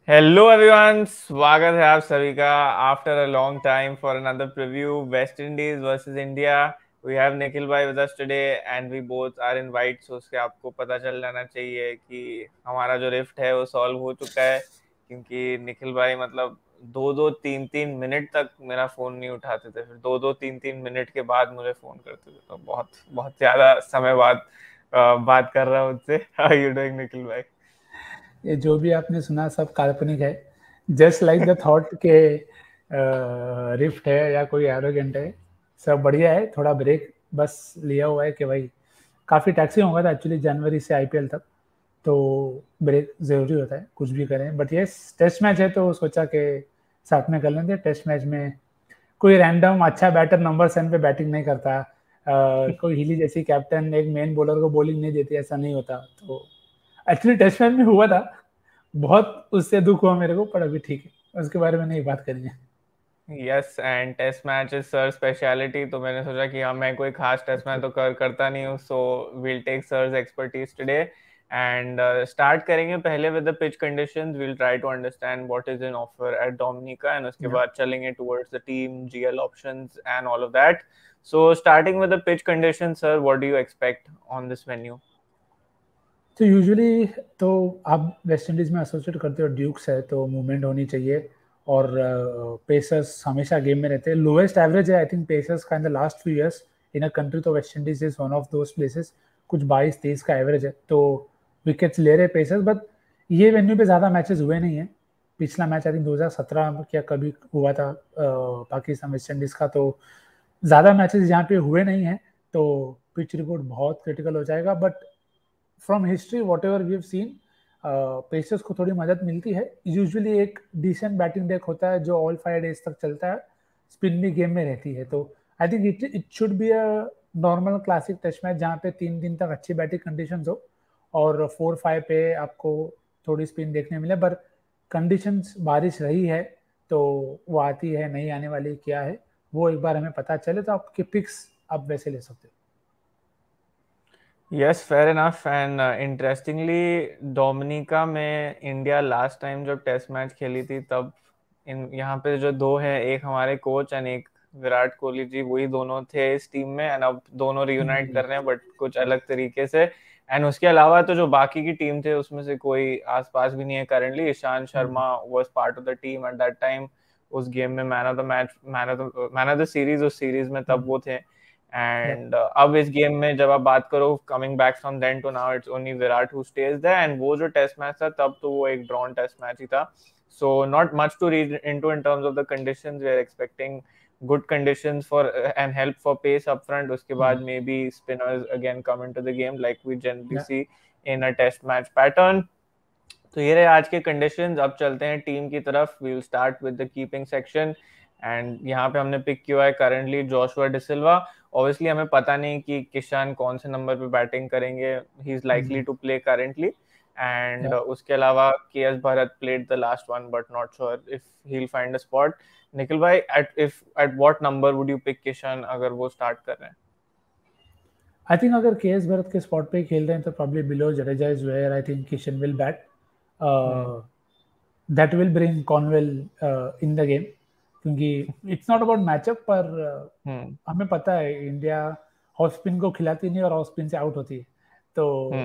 Hello everyone, स्वागत है आप सभी का after a long time for another preview West Indies versus India. We have Nikhil bhai with us today and we both are in white, so उसके आपको पता चल जाना चाहिए कि हमारा जो रिफ्ट है वो सॉल्व हो चुका है। क्योंकि निखिल भाई मतलब दो दो तीन तीन मिनट तक मेरा फोन नहीं उठाते थे, फिर दो दो तीन तीन मिनट के बाद मुझे फोन करते थे, तो बहुत बहुत ज्यादा समय बाद बात कर रहा हूँ उससे। How are you doing Nikhil bhai? ये जो भी आपने सुना सब काल्पनिक है। जस्ट लाइक द थॉट के रिफ्ट है या कोई एरोगेंट है। सब बढ़िया है, थोड़ा ब्रेक बस लिया हुआ है कि भाई काफ़ी टैक्सी होगा था एक्चुअली जनवरी से आईपीएल तक, तो ब्रेक ज़रूरी होता है कुछ भी करें। बट ये टेस्ट मैच है तो सोचा कि साथ में कर लेंगे। टेस्ट मैच में कोई रैंडम अच्छा बैटर नंबर 7 पे बैटिंग नहीं करता। कोई हिली जैसी कैप्टन एक मेन बॉलर को बॉलिंग नहीं देती, ऐसा नहीं होता। तो एक्चुअली टेस्ट मैच में हुआ था, बहुत उससे दुख हुआ मेरे को, पर अभी ठीक है, उसके बारे में नहीं बात करेंगे। Yes, and test match is sir speciality, तो मैंने सोचा कि हाँ मैं कोई खास टेस्ट मैच तो करता नहीं हूँ, so we'll take sir's expertise today and start करेंगे पहले with the pitch conditions. We'll try to understand what is in offer at Dominica and उसके या बाद चलेंगे टुवर्ड्स द टीम जीएल options and all of that. So starting with the pitch condition, sir what do you expect on this venue? तो usually तो आप West Indies में associate करते हो ड्यूक्स है तो मूवमेंट होनी चाहिए। और पेसर्स हमेशा गेम में रहते हैं। लोएस्ट एवरेज है आई थिंक पेसर्स का in the last few years in a country, तो West Indies is one of those places. कुछ 22-23 का एवरेज है, तो विकेट्स ले रहे पेसर्स। बट ये वेन्यू पे ज़्यादा मैचेस हुए नहीं है। पिछला मैच आई थिंक 2017 क्या कभी हुआ था पाकिस्तान वेस्ट इंडीज का, तो ज़्यादा मैचेस यहाँ पे हुए नहीं हैं। तो पिच रिपोर्ट बहुत क्रिटिकल हो जाएगा। But from history whatever we have seen, pacers को थोड़ी मदद मिलती है। यूजुअली एक डिसेंट बैटिंग डेक होता है जो ऑल 5 डेज तक चलता है। स्पिन भी गेम में रहती है, तो I think it should be a normal classic test match जहाँ पे 3 दिन तक अच्छी बैटिंग कंडीशन हो और 4-5 पे आपको थोड़ी स्पिन देखने मिले। पर कंडीशंस बारिश रही है, तो वो आती है नहीं आने वाली क्या है वो एक बार हमें पता चले तो आपके पिक्स आप वैसे ले सकते हो। Yes, fair enough. And interestingly Dominica में इंडिया लास्ट टाइम जब टेस्ट मैच खेली थी तब इन यहाँ पे जो दो हैं, एक हमारे कोच एंड एक विराट कोहली जी, वही दोनों थे इस टीम में। एंड अब दोनों रियूनाइट कर रहे हैं बट कुछ अलग तरीके से। एंड उसके अलावा तो जो बाकी की टीम थे उसमें से कोई आसपास भी नहीं है currently. Ishant Sharma was part of the team at that time, उस गेम में man of the match, man of the series उस सीरीज में तब वो थे। एंड अब इस गेम में जब आप बात करो coming back from then to now, it's only Virat who stays there. And वो जो टेस्ट मैच था तब तो वो एक ड्रॉन टेस्ट मैच ही था। So not much to read into in terms of the conditions. We are expecting good conditions for and help for pace up front. उसके बाद maybe spinners again come into the game like we generally see in a test match pattern. तो ये रहे आज के conditions. अब चलते हैं टीम की तरफ। We will start with the keeping section and यहाँ पे हमने पिक किया है करंटली जोशुआ डिसिल्वा। ऑब्वियसली हमें पता नहीं कि किशान कौन से नंबर पे बैटिंग करेंगे। He is likely to play currently. And उसके अलावा K S Bharat played the last one but not sure if he will find a spot. Nikhil bhai, at what number would you pick Kishan अगर वो स्टार्ट कर रहे हैं? I think अगर के S Bharat के स्पॉट पे खेल रहे हैं तो probably below Jadeja is where I think Kishan will bat. That will bring Cornwall in the game, क्योंकि इट्स नॉट अबाउट मैचअप, पर हमें पता है इंडिया ऑफ स्पिन को खिलाती नहीं और ऑफ स्पिन से आउट होती है। तो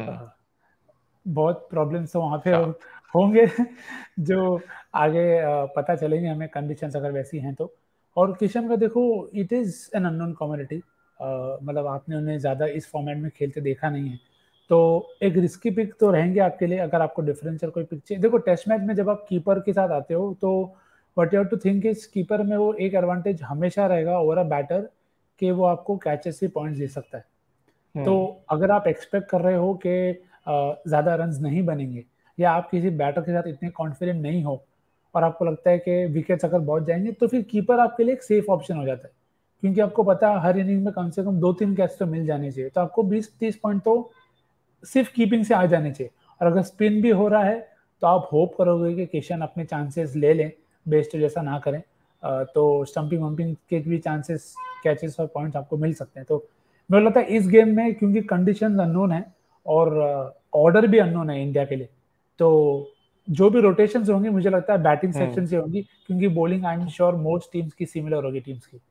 बहुत प्रॉब्लम्स तो वहाँ पे होंगे जो आगे पता चलेंगे हमें कंडीशंस अगर वैसी हैं तो। और किशन का देखो, it is an unknown commodity. मतलब आपने उन्हें ज़्यादा इस फॉर्मेट में खेलते देखा नहीं है, तो एक रिस्की पिक तो रहेंगे आपके लिए अगर आपको डिफरेंशियल कोई पिक चाहिए। देखो टेस्ट मैच में जब आप कीपर के साथ आते हो तो what you have to think is keeper में वो एक एडवांटेज हमेशा रहेगा ओवर अ बैटर कि वो आपको कैचेस से पॉइंट्स दे सकता है। तो अगर आप एक्सपेक्ट कर रहे हो कि ज़्यादा रन्स नहीं बनेंगे या आप किसी बैटर के साथ इतने कॉन्फिडेंट नहीं हो और आपको लगता है कि विकेट्स अगर बहुत जाएंगे, तो फिर कीपर आपके लिए एक सेफ ऑप्शन हो जाता है। क्योंकि आपको पता है हर इनिंग में कम से कम 2-3 कैच तो मिल जाने चाहिए, तो आपको 20-30 पॉइंट तो सिर्फ कीपिंग से आ जाने चाहिए। और अगर स्पिन भी हो रहा है तो आप होप करोगे कि किशन अपने चांसेस ले लें, बेस्ट जैसा ना करें। तो स्टंपिंग वंपिंग के भी चांसेस, कैचेस और पॉइंट्स आपको मिल सकते हैं। तो मुझे लगता है इस गेम में क्योंकि कंडीशंस अननोन है और ऑर्डर भी अननोन है इंडिया के लिए, तो जो भी रोटेशंस होंगी मुझे लगता है बैटिंग सेक्शन हम्म। से होंगी, क्योंकि bowling I am sure most teams की सिमिलर होगी टीम्स की।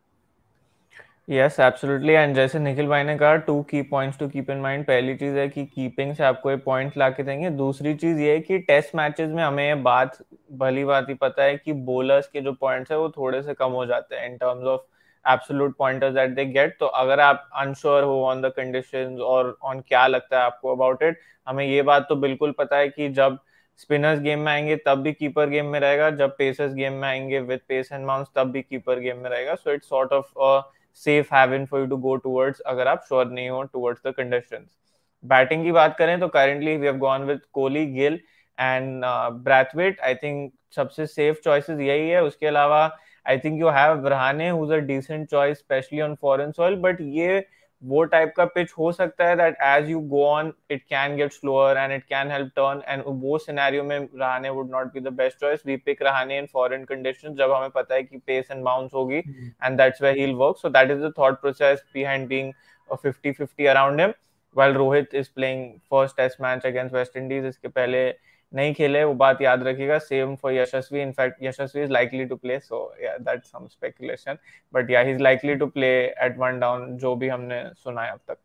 यस एब्सोल्युटली, एंड जैसे निखिल भाई ने कहा, two key points to keep in mind. पहली चीज है कि कीपिंग से आपको ये पॉइंट ला के देंगे। दूसरी चीज ये है कि टेस्ट मैचेस में हमें ये बात भली बात ही पता है कि बॉलर्स के जो पॉइंट्स है वो थोड़े से कम हो जाते हैं in terms of absolute pointers that they get. तो अगर आप अनश्योर हो ऑन द कंडीशंस और ऑन क्या लगता है आपको अबाउट इट, हमें ये बात तो बिल्कुल पता है कि जब स्पिनर्स गेम में आएंगे तब भी कीपर गेम में रहेगा, जब पेसर्स गेम में आएंगे विद पेस एंड बाउंस तब भी कीपर गेम में रहेगा। So it's sort of safe haven for you to go towards अगर आप श्योर नहीं हो टूवर्ड्स द कंडीशंस। बैटिंग की बात करें तो currently we have gone with Kohli, Gill and Brathwaite. I think सबसे सेफ चॉइसेस यही है। उसके अलावा I think you have Rahane who is a decent choice specially on foreign soil, but ये वो टाइप का पिच हो सकता है that as you go on it can get slower and it can help turn, and वो scenario में Rahane would not be the best choice. We pick Rahane in foreign conditions जब हमें पता है कि पेस एंड बाउंस होगी, and that's where he'll work. So that is the thought process behind being a 50-50 around him. While Rohit is playing first test match against West Indies, इसके पहले नहीं खेले, वो बात याद रखिएगा। Same for Yashasvi. In fact, Yashasvi is likely to play. So yeah, that's some speculation. But yeah, he's likely to play at one down, जो भी हमने सुना है अब तक।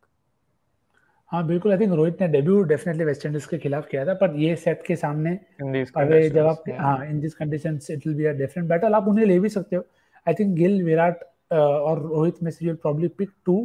हाँ बिल्कुल, आई थिंक रोहित ने डेब्यू डेफिनेटली वेस्ट इंडीज के खिलाफ किया था, पर ये सेट के सामने In these अवे जब conditions, आप, yeah. हाँ in this conditions it will be a different battle, आप उन्हें ले भी सकते हो। आई थिंक गिल, विराट और रोहित में से you will probably pick two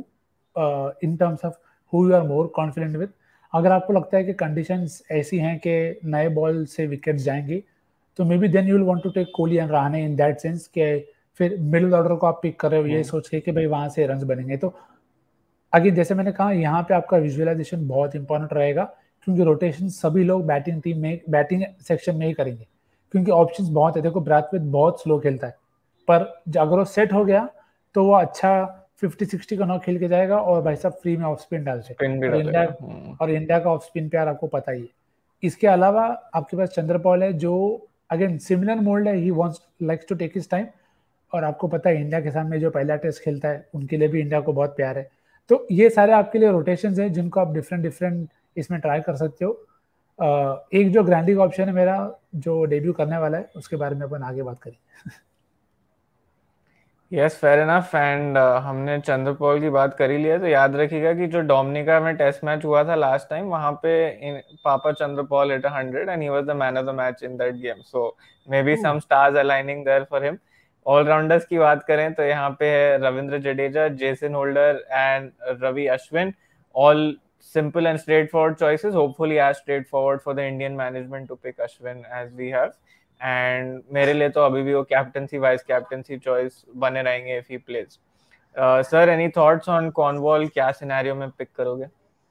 in terms of who you are more confident with. अगर आपको लगता है कि कंडीशंस ऐसी हैं कि नए बॉल से विकेट जाएंगी, तो maybe then you will want to take Kohli and Rahane in that sense कि फिर मिडिल ऑर्डर को आप पिक कर रहे हो ये सोच के कि भाई वहां से रन बनेंगे। तो आगे जैसे मैंने कहा, यहाँ पे आपका विजुअलाइजेशन बहुत इंपॉर्टेंट रहेगा, क्योंकि रोटेशन सभी लोग बैटिंग टीम में, बैटिंग सेक्शन में ही करेंगे, क्योंकि ऑप्शंस बहुत है। देखो ब्रैथवेट बहुत स्लो खेलता है, पर अगर वो सेट हो गया तो वो अच्छा 50-60 का नॉक खेल के जाएगा और भाई साहब फ्री में ऑफ स्पिन डालते। Spin भी और इंडिया, डालेगा। का ऑफ स्पिन प्यार आपको पता ही है। इसके अलावा आपके पास चंद्रपॉल है, जो अगेन सिमिलर मोल्ड है, he wants likes to take his time. और आपको पता है इंडिया के सामने जो पहला टेस्ट खेलता है उनके लिए भी इंडिया को बहुत प्यार है। तो ये सारे आपके लिए रोटेशंस हैं जिनको आप डिफरेंट डिफरेंट इसमें ट्राई कर सकते हो। एक जो ग्रैंड लीग ऑप्शन है मेरा, जो डेब्यू करने वाला है, उसके बारे में अपन आगे बात करेंगे। Yes fair enough. एंड हमने चंद्रपॉल की बात कर ही लिया तो याद रखिएगा कि जो डोमिनिका में टेस्ट मैच हुआ था लास्ट टाइम, वहां पे papa Chanderpaul hit 100 and he was the man of the match in that game. So maybe some stars aligning there for him. Allrounders की बात करें तो यहाँ पे है Ravindra Jadeja, Jason Holder and Ravi Ashwin. All simple and straightforward choices, hopefully as straightforward for the Indian management to pick Ashwin as we have. And मेरे लिए तो अभी भी वो कैप्टनसी वाइस कैप्टनसी चॉइस बने रहेंगे if he plays. Sir any thoughts on Cornwall, क्या scenario में पिक करोगे?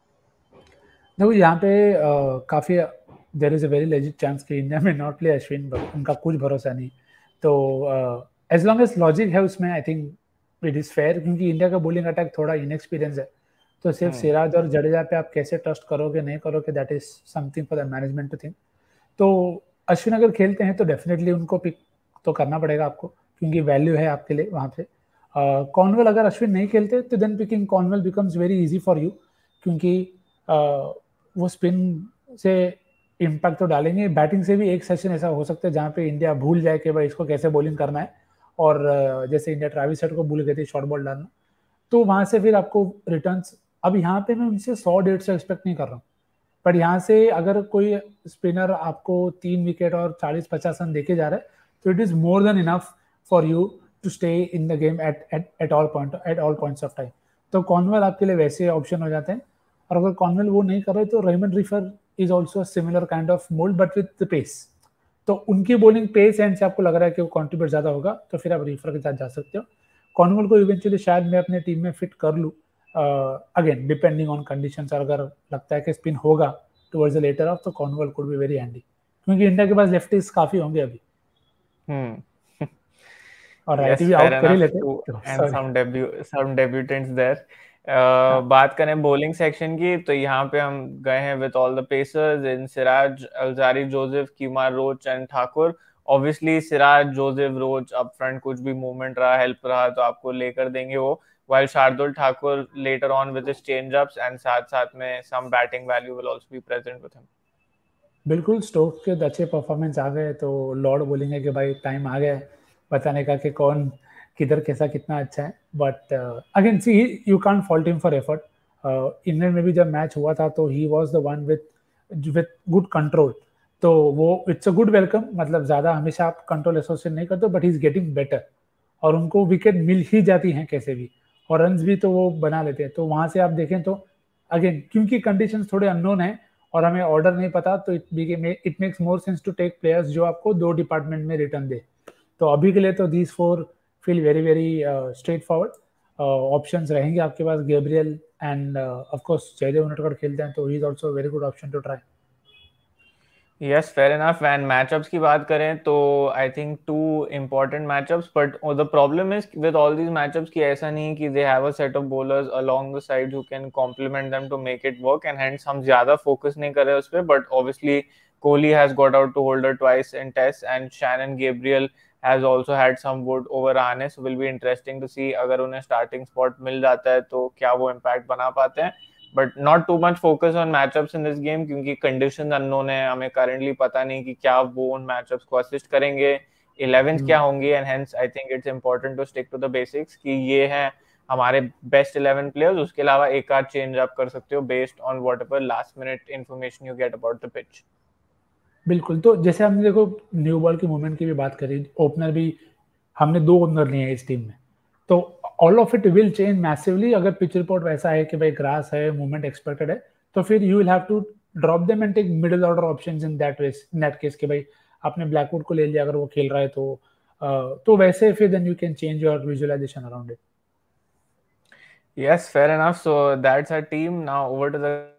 देखो यहाँ पे काफ़ी देर is a very legit chance कि इंडिया में नॉट प्ले अश्विन, बट उनका कुछ भरोसा नहीं। तो एज लॉन्ग एज लॉजिक है उसमें, I think it is fair, क्योंकि इंडिया का बॉलिंग अटैक थोड़ा इनएक्सपीरियंस है। तो सिर्फ सिराज और जडेजा पे आप कैसे ट्रस्ट करोगे नहीं करोगे, that is something for the management to think. तो अश्विन अगर खेलते हैं तो डेफिनेटली उनको पिक तो करना पड़ेगा आपको, क्योंकि वैल्यू है आपके लिए वहाँ पे। कॉर्नवेल अगर अश्विन नहीं खेलते तो then picking Cornwall becomes very easy for you, क्योंकि वो स्पिन से इम्पैक्ट तो डालेंगे, बैटिंग से भी एक सेशन ऐसा हो सकता है जहाँ पे इंडिया भूल जाए कि भाई इसको कैसे बॉलिंग करना है। और जैसे इंडिया ट्रेविस हेड को भूल गई थी शॉर्ट बॉल डालना, तो वहां से फिर आपको रिटर्न्स, अब यहाँ पे मैं उनसे 100-150 एक्सपेक्ट नहीं कर रहा हूँ, पर यहाँ से अगर कोई स्पिनर आपको 3 विकेट और 40-50 रन देके जा रहा है, तो it is more than enough for you to stay in the game at all points of time. तो कॉर्नवेल आपके लिए वैसे ऑप्शन हो जाते हैं। और अगर कॉर्नवेल वो नहीं कर रहे तो Raymon Reifer is also similar kind of mould but with the pace. तो उनकी बॉलिंग पेस एंड से आपको लग रहा है कि वो कॉन्ट्रीब्यूट ज्यादा होगा, तो फिर आप रिफर के साथ जा सकते हो। कॉर्नवेल को इवेंचुअली शायद मैं अपने टीम में फिट कर लूँ, अगेन डिपेंडिंग ऑन कंडीशंस। और अगर लगता है कि स्पिन होगा टुवर्ड्स द लेटर ऑफ, तो Cornwall could be very handy, क्योंकि इंडिया के पास लेफ्टिस्ट काफी होंगे अभी, हम्म। और राइट यस भी फेयर आउट कर ही इनफ लेते, टू, तो and sorry. Some debutants there. हाँ बात करें बॉलिंग सेक्शन की तो यहाँ पे हम गए हैं with all the pacers in Siraj, Alzarri, Joseph, Kemar, Roach and Thakur. Obviously Siraj, Joseph, Roach up front कुछ भी मूवमेंट रहा, हेल्प रहा तो आपको लेकर देंगे वो, while Shardul Thakur later on with his change ups and साथ साथ में some batting value will also be present with him. बिल्कुल, स्टोक्स के अच्छे परफॉर्मेंस आ गए तो लॉर्ड बोलेंगे कि भाई टाइम आ गया है बताने का कि कौन किधर कैसा कितना अच्छा है। But again see, you can't fault him for effort. England में भी जब मैच हुआ था तो he was the one with good control. तो वो इट्स अ गुड वेलकम, मतलब ज्यादा हमेशा आप कंट्रोल एसोसिएट नहीं करते, but he is getting better. और उनको विकेट मिल ही जाती हैं कैसे भी, और रन भी तो वो बना लेते हैं। तो वहां से आप देखें तो अगेन क्योंकि कंडीशंस थोड़े अननोन है और हमें ऑर्डर नहीं पता, तो it makes more sense to take players जो आपको दो डिपार्टमेंट में रिटर्न दे। तो अभी के लिए तो these four feel very very straightforward options रहेंगे आपके पास। Gabriel and of course Jaydev Unadkat खेलते हैं तो he is also very good option to try. Yes, fair enough. And matchups की बात करें तो I think two important matchups, but the problem is with all these matchups कि ऐसा नहीं कि they have a set of bowlers along the side who can complement them to make it work, and hence हम ज्यादा focus नहीं कर रहे उस पर। But obviously Kohli has got out to Holder twice in test, and Shannon Gabriel has also had some wood over आने, so will be interesting to see अगर उन्हें स्टार्टिंग स्पॉट मिल जाता है तो क्या वो इम्पैक्ट बना पाते हैं। But not too much focus on matchups in this game, क्योंकि कंडीशन अननोन है, हमें करंटली पता नहीं कि क्या वो उन मैचअप्स को असिस्ट करेंगे, 11 क्या होंगे, and hence I think it's important to stick to the basics कि ये है हमारे बेस्ट 11 प्लेयर्स। उसके अलावा एक आध चेंज आप कर सकते हो based on whatever last minute information you get about the pitch. बिल्कुल, तो जैसे हमने देखो न्यू बॉल की मूवमेंट की भी बात करी, ओपनर भी हमने दो ओपनर लिए हैं इस टीम में, तो all of it will change massively अगर पिच रिपोर्ट वैसा है कि भाई ग्रास है, मूवमेंट एक्सपेक्टेड है, तो फिर you will have to drop them and take middle order options in that case कि भाई आपने ब्लैकवुड को ले लिया अगर वो खेल रहा है तो वैसे फिर then you can change your visualisation around it. Yes, fair enough. So that's our team. Now over to the.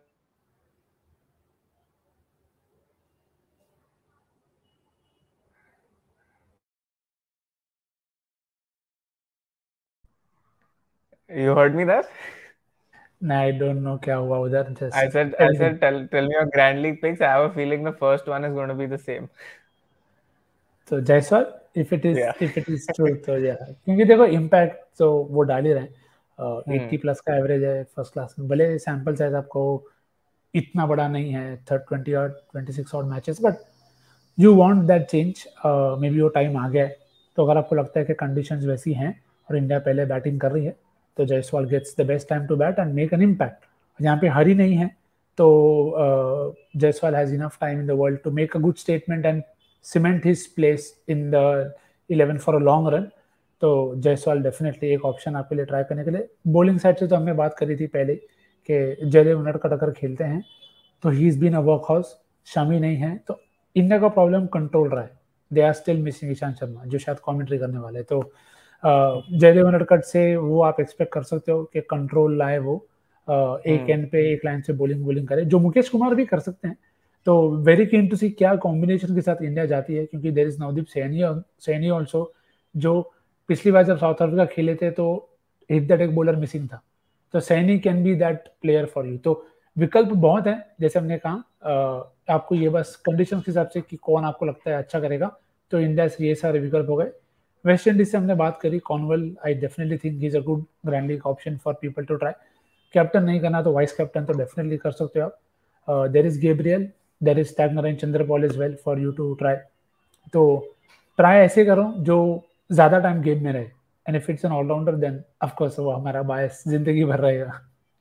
You heard me there? I don't know क्या हुआ उधर, I just said, I everything. said, tell me your Grand League picks. I have a feeling the first one is going to be the same. तो जायसवाल, Yeah. If it is true तो या, क्योंकि देखो impact तो वो डाल ही रहे हैं। Hmm. 80 प्लस का एवरेज है फर्स्ट क्लास में, भले सैंपल साइज आपको इतना बड़ा नहीं है, 20 और 26 और matches, but you want that change. Maybe वो टाइम आ गया है। तो अगर आपको लगता है कि कंडीशंस वैसी हैं और इंडिया पहले बैटिंग कर रही है, तो Jaiswal gets the best time to bat and make an impact. यहाँ पे हरी नहीं है, तो Jaiswal has enough time in the world to make a good statement and cement his place in the 11 for a long run. तो Jaiswal definitely एक option आपके लिए ट्राई करने के लिए। बॉलिंग साइड से तो हमने बात करी थी पहले कि जयदेव उनडकट अगर खेलते हैं तो he is been a workhorse. Shami नहीं है तो इंडिया का प्रॉब्लम कंट्रोल रहा है। They are still missing Ishant Sharma जो शायद कमेंट्री करने वाले हैं। तो जयदेव उनडकट से वो आप एक्सपेक्ट कर सकते हो कि कंट्रोल लाए वो, एक Hmm. एंड पे एक लाइन से बॉलिंग बॉलिंग करे, जो मुकेश कुमार भी कर सकते हैं। तो वेरी कीन टू सी क्या कॉम्बिनेशन के साथ इंडिया जाती है, क्योंकि there is Navdeep Saini also, जो पिछली बार जब साउथ अफ्रीका खेले थे तो हिट दैट एक बॉलर मिसिंग था। तो Saini can be that player for you. तो विकल्प बहुत है, जैसे हमने कहा। आपको ये बस कंडीशन के हिसाब से कि कौन आपको लगता है अच्छा करेगा, तो इंडिया से ये सारे विकल्प हो गए। वेस्ट इंडीज से हमने बात करी, Cornwall I definitely think is a good grand league option for people to try. Captain नहीं करना तो वाइस कैप्टन तो डेफिनेटली कर सकते हो आप। There is Gabriel, there is Tagenarine Chanderpaul is well for you to try. तो try ऐसे करो जो ज्यादा टाइम गेम में रहे, and if it's an allrounder then of course वो हमारा बायस जिंदगी भर रहेगा।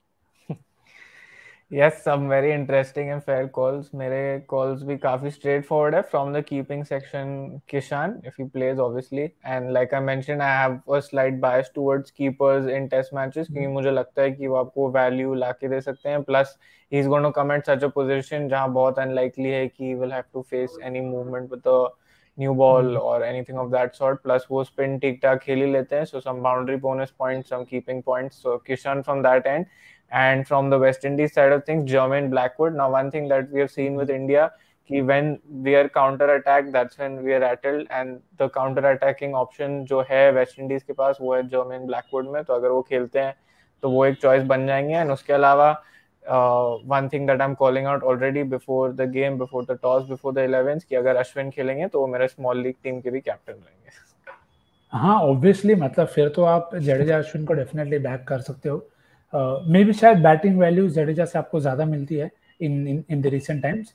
Yes, some very interesting and fair calls. मेरे calls भी काफी straightforward है from the keeping section. Kishan, if he plays obviously, and like I mentioned, I have a slight bias towards keepers in test matches क्योंकि मुझे लगता है कि वो आपको value लाके दे सकते हैं. Plus, he's going to come at such a position जहाँ बहुत unlikely है कि he will have to face any movement with the new ball or anything of that sort. Plus, वो spin ठीक ठाक खेल ही लेते हैं, so some boundary bonus points, some keeping points. So Kishan from that end. And from the West Indies side of things, Jermaine Blackwood. Now, one thing that we have seen with India, when we are counter attack, that's when we are rattled. And the counter attacking option जो है West Indies के पास वो है Jermaine Blackwood में. तो अगर वो खेलते हैं तो वो एक चॉइस बन जाएंगे. And उसके अलावा one thing that I'm calling out already before the game, before the toss, before the 11s कि अगर अश्विन खेलेंगे तो वो मेरे स्मॉल लीग टीम के भी कैप्टन रहेंगे. हाँ ऑब्वियसली, मतलब फिर तो आप जडेजा अश्विन को डेफिनेटली बैक कर सकते हो। मे बी शायद बैटिंग वैल्यू जडेजा से आपको ज्यादा मिलती है in in in the recent times.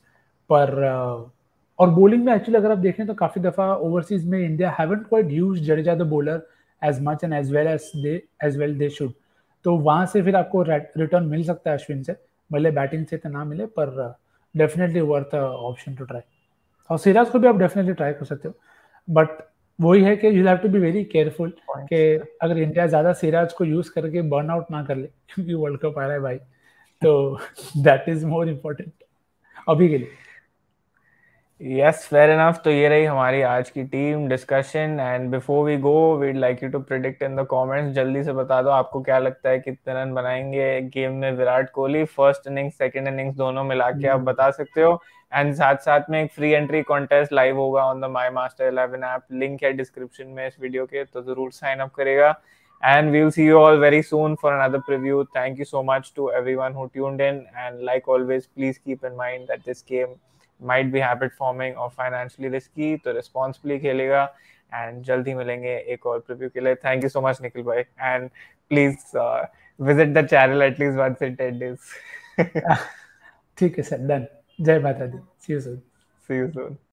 पर और बॉलिंग में एक्चुअली अगर आप देखें तो काफी दफा ओवरसीज में India haven't quite used Jadeja the bowler as much and as well they should. तो वहां से फिर आपको रिटर्न मिल सकता है अश्विन से, भले बैटिंग से तो ना मिले, पर definitely worth option to try. और सिराज को भी आप डेफिनेटली ट्राई कर सकते हो, बट वही है कि you have to be very careful कि पॉइंट्स। अगर इंडिया ज्यादा सिराज को यूज करके बर्न आउट ना कर ले, क्योंकि वर्ल्ड कप आ रहा है भाई, तो दैट इज मोर इम्पोर्टेंट अभी के लिए। Yes, fair enough. तो ये रही हमारी आज की team discussion, and before we go we'd like you to predict in the comments. जल्दी से बता दो आपको क्या लगता है कितने रन बनाएंगे गेम में Virat Kohli, first innings second innings दोनों मिला के आप बता सकते हो। एंड साथ साथ में एक फ्री एंट्री कॉन्टेस्ट लाइव होगा on the My Master 11 app, link है डिस्क्रिप्शन में इस वीडियो के, तो जरूर साइन अप करेगा। And we'll see you all very soon for another preview. Thank you so much to everyone who tuned in. And like always, please keep in mind that this game might be habit forming or financially risky, तो responsibly खेलेगा। And जल्दी मिलेंगे एक और preview के लिए। Thank you so much Nikhil भाई, and please visit the channel at least once in 10 days। ठीक है सर, डन। जय माता दी, see you soon. See you soon।